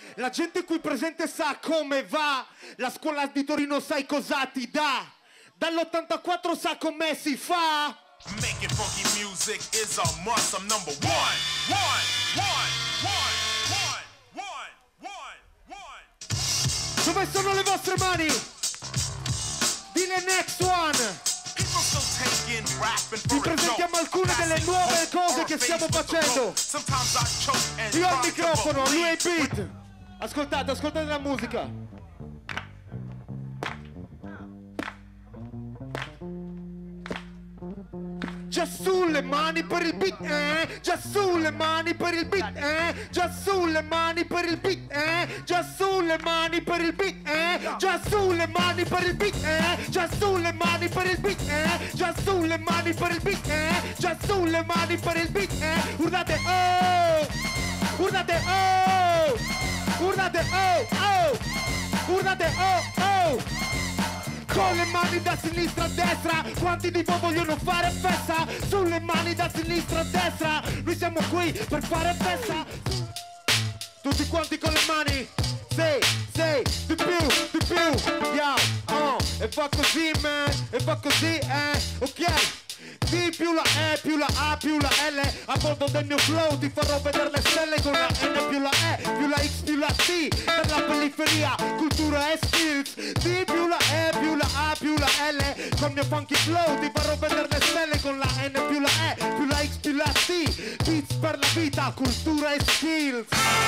La gente qui presente sa come va. La scuola di Torino sai cosa ti dà. Dall'84 sa come si fa. Making funky music is a must. I'm number one. Dove sono le vostre mani? Dile next one. Vi presentiamo alcune delle nuove cose che stiamo facendo. Io ho il microfono, lui è il beat. Ascoltate, ascoltate la musica. Già sulle mani per il beat, già sulle mani per il beat, già sulle mani per il beat, già sulle mani per il beat, già sulle mani per il beat, già sulle mani per il beat, già sulle mani per il beat, già sulle mani per il beat, urlate oh, urlate oh, urlate oh, oh, urlate oh, oh. Con le mani da sinistra a destra, quanti di voi vogliono fare festa? Sulle mani da sinistra a destra, noi siamo qui per fare festa. Tutti quanti con le mani, sì, di più, yeah, e fa così man, e fa così, ok. D più la E più la A più la L, a bordo del mio flow ti farò vedere le stelle con la N più la E più la X più la T, per la periferia, cultura e skills. D più la E più la A più la L, con il mio funky flow ti farò vedere le stelle con la N più la E più la X più la T, beats per la vita, cultura e skills.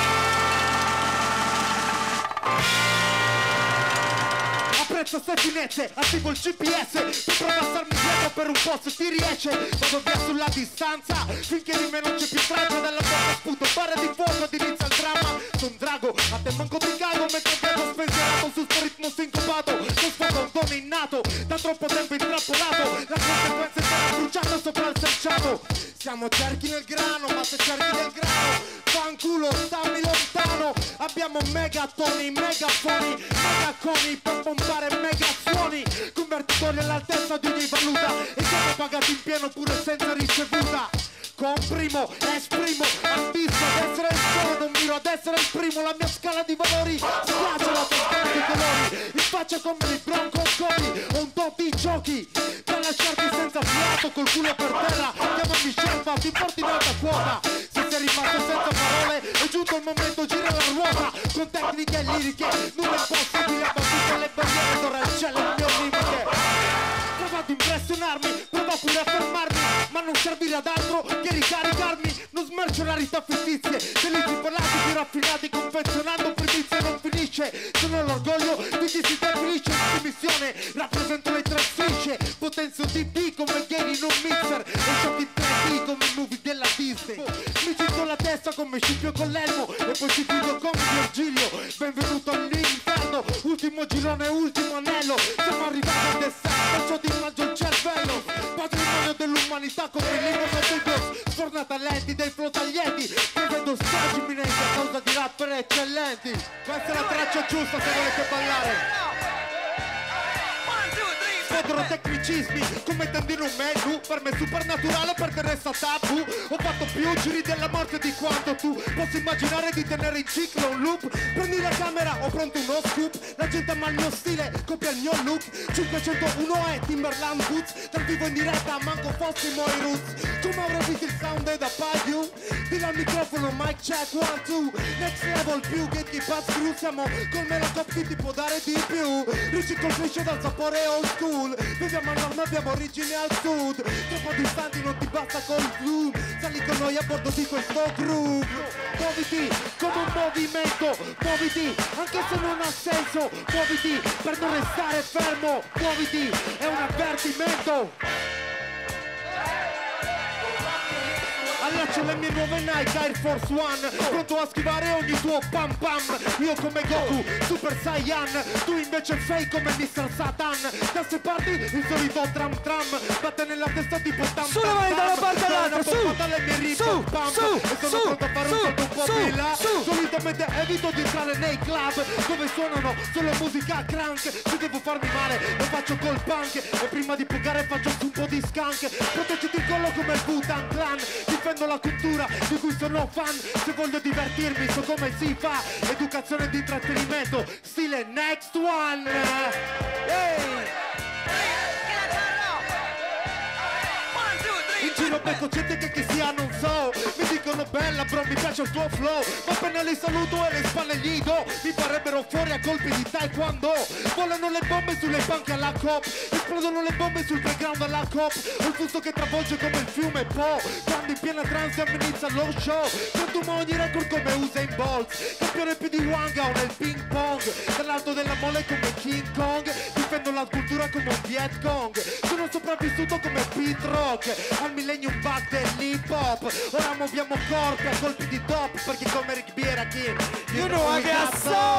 Apprezzo ste finezze, attivo il GPS, tu prova a starmi dietro per un po' se ti riesce. Vado via sulla distanza, finché di me non c'è più traccia. Dalla porta sputo barre di fuoco ed inizia il dramma. Son drago, a te manco ti cago, mentre vedo spensierato su sto ritmo sincopato. Non sfogo un dono innato, da troppo tempo intrappolato. La conseguenza è stata bruciata sopra il selciato. Siamo cerchi nel grano, ma se cerchi nel grano fanculo, stammi lontano. Abbiamo megatoni, megafoni, megaconi per pompare megasuoni. Convertitori all'altezza di ogni valuta e siamo pagati in pieno pure senza ricevuta. Comprimo, esprimo, ambisco ad essere il solo, non miro ad essere il primo. La mia scala di valori spiace la toscana di colori. In faccia come i bronco cori, ho un po' di giochi da lasciarti senza fiato col culo per terra. Chiamami scelfa, ti porti in alta quota. Se sei rimasto senza parole è giunto il momento, gira la ruota. Con tecniche liriche, non è possibile abbattere le barriere, torricelle il mio limite. Prova ad impressionarmi, prova pure a fermarmi, ma non servire ad altro che ricaricarmi. Non smercionarità fittizie, delitti parlati più raffinati, confezionando primizie non finisce. Sono l'orgoglio di chi si definisce in missione, rappresento le tre strisce. Potenzio DB come gay in un mixer e giochi 3D come i movie della Disney. Mi giro la testa come Scipio con l'elmo e poi ci chiudo come Virgilio. Benvenuto all'inferno, ultimo girone, ultimo anello. Siamo arrivati al deserto, perciò ti mangio il cervello. Patrimonio dell'umanità come il libro Douglas. Sforna talenti dei flottaglienti, che vedo stragi imminenti a causa di rapper eccellenti. Questa è la traccia giusta se volete ballare. Fodero tecnicismi come tendere un menu, per me è supernaturale perché resta tabù. Ho fatto più giri della morte di quanto tu possa immaginare di tenere in ciclo un loop. Prendi la camera, ho pronto uno scoop. La gente ama il mio stile, copia il mio look. 501 è Timberland Boots, dal vivo in diretta manco fossimo i roots. Come avrei visto il sound è da paio. Dillo al microfono, mic check, 1, 2. Next level più che ti pass through. Siamo col melocop chi ti può dare di più. Riciclo cresce dal sapore old school. Viviamo a nord, abbiamo origine al sud. Troppo distanti, non ti basta col zoom. Sali con noi a bordo di questo groove. Muoviti come un movimento, muoviti anche se non ha senso. Muoviti per non restare fermo, muoviti, è un avvertimento. Allaccio le mie nuove Nike Air Force One, pronto a schivare ogni tuo pam pam. Io come Goku, Super Saiyan, tu invece fake come Mr. Satan. Da se parti il solito tram tram, batte nella testa tipo tam tam. Sulle mani da una parte all'altra, su, su, e sono pronto a fare un salto un po' più in là. Solitamente evito di entrare nei club dove suonano solo musica crank. Se devo farmi male lo faccio col punk, e prima di pugare faccio un po' di skunk. Proteggiti il collo come il Wu-Tang Clan, difendo la cultura di cui sono fan. Se voglio divertirmi so come si fa. Educazione di intrattenimento, stile Next One. In giro becco gente che chi sia non so. Mi dicono bella bro, mi piace il tuo flow. Ma appena li saluto e le spalle gli do. Mi farebbero fuori a colpi di taekwondo. Volano le bombe sulle banche alla cop. Esplodono le bombe sul background alla cop. Ho il fusto che travolge come il fiume Po. Quando in piena trance inizia lo show. Contumo ogni record come Usain Bolt. Campione più di Wanga o nel ping pong. Dall'alto della mole come King Kong. Difendo la cultura come un Viet Cong. Sono sopravvissuto come Pete Rock al millennium bug dell'hip hop. Ora muoviamo corpi a colpi di top. Perché come Rick Biera chi? You know I got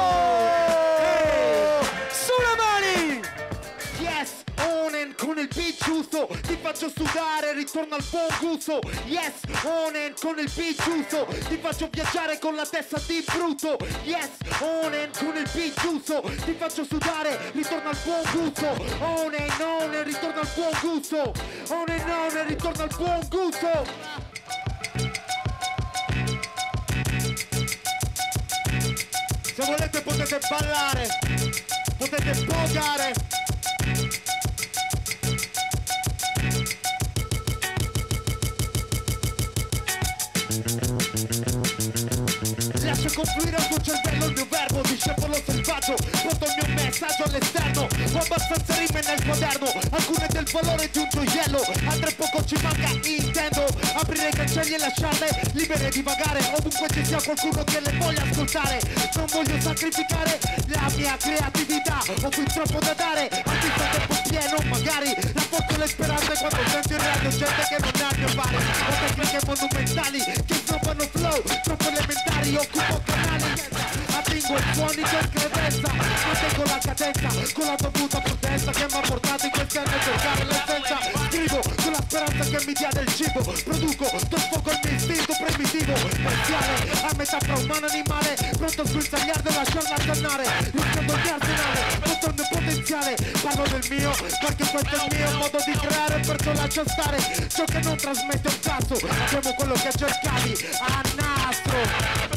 soul! Sulle mani! Yes, Onen con il beat giusto. Ti faccio sudare, ritorno al buon gusto. Yes, Onen con il beat giusto. Ti faccio viaggiare con la testa di brutto. Yes, Onen con il beat giusto. Ti faccio sudare, ritorno al buon gusto. Onen, ritorno al buon gusto. Onen, ritorno al buon gusto. Se volete potete ballare, potete pogare. Lascio confluire al tuo cervello il mio verbo, discepolo selvaggio, porto il mio messaggio all'esterno. Ho abbastanza rime nel quaderno, alcune del valore di un gioiello, altre poco ci manca, intendo aprire i cancelli e lasciarle libere di vagare, ovunque ci sia qualcuno che le voglia ascoltare. Non voglio sacrificare la mia creatività, ho qui troppo da dare, artista a tempo pieno, magari raccolgo le speranze quando sento in radio gente che non ne ha a mio pari. Ho tecniche monumentali che snobbano flow, troppo elementari, occupo canali, attingo i suoni con credenza, mantengo la cadenza con la dovuta protesta che mi ha portato in questi anni a cercare l'essenza. Scrivo con la speranza che mi dia del cibo, produco, do sfogo il mio istinto primitivo, parziale, a metà fra umano e animale, pronto a sguinzagliare e lasciarla alternare, rischiando di arsenale, tutto il mio potenziale, parlo del mio, perché questo è il mio modo di creare, perciò lascia stare ciò che non trasmette un cazzo, abbiamo quello che cercavi a nastro.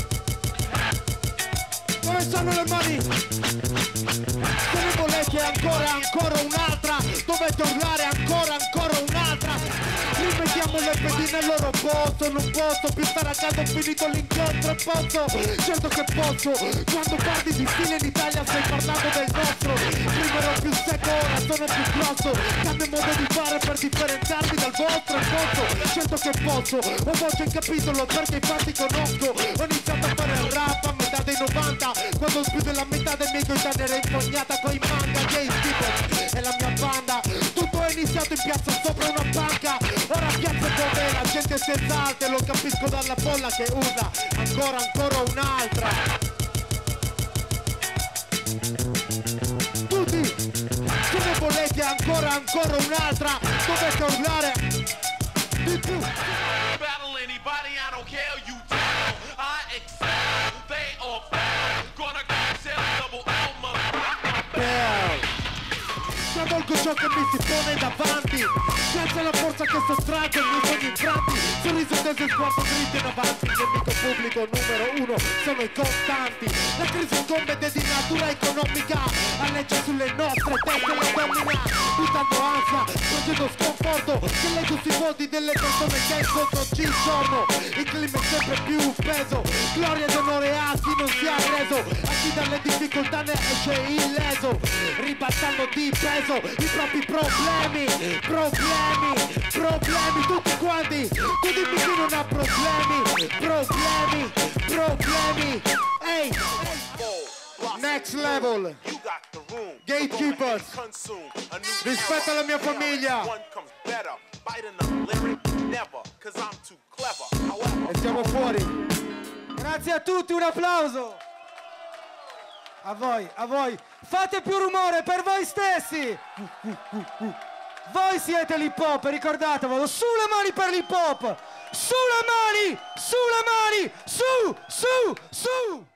Dove sono le mani? Se ne volete ancora un'altra, dovete urlare ancora un'altra. Rimettiamo le pedine nel loro posto, non posso più stare a casa, ho finito l'incontro, posso, certo che posso. Quando parli di stile in Italia stai parlando del nostro. Prima ero più secco, ora sono più grosso, cambio modo di fare per differenziarmi dal vostro, posso, certo che posso. Ho voce in capitolo perché infatti conosco. Ho iniziato a fare il rap a metà dei 90, quando più della metà dei miei coetanei era impognata coi manga. Jay Stevens e la mia banda, tutto è iniziato in piazza sopra una banca. Ora piazza dove la gente si esalta e lo capisco dalla bolla che urla ancora un'altra. Tutti, se ne volete ancora un'altra, dovete urlare di più. Battle anybody, I don't care, you tell. I excel, they are bad. Gonna sell double Travolgo ciò che mi si pone davanti, senza la forza che sottraggo i miei sogni infranti. Sorriso teso e sguardo dritto in avanti. Il nemico pubblico numero uno sono i costanti. La crisi incombe di natura economica, alleggia sulle nostre teste la domina, buttando ansia, facendo sconforto, che leggo sui volti delle persone che incontro ogni giorno. Il clima è sempre più peso, gloria ed onore a chi non si è arreso, a chi dalle difficoltà ne esce illeso, ribaltando di peso i propri problemi, tutti quanti, tu dimmi chi non ha problemi, ehi, next level, gatekeepers, rispetto alla mia famiglia, e siamo fuori. Grazie a tutti, un applauso. A voi. Fate più rumore per voi stessi. Voi siete l'hip hop, ricordatevelo. Sulle mani per l'hip hop. Sulle mani, su.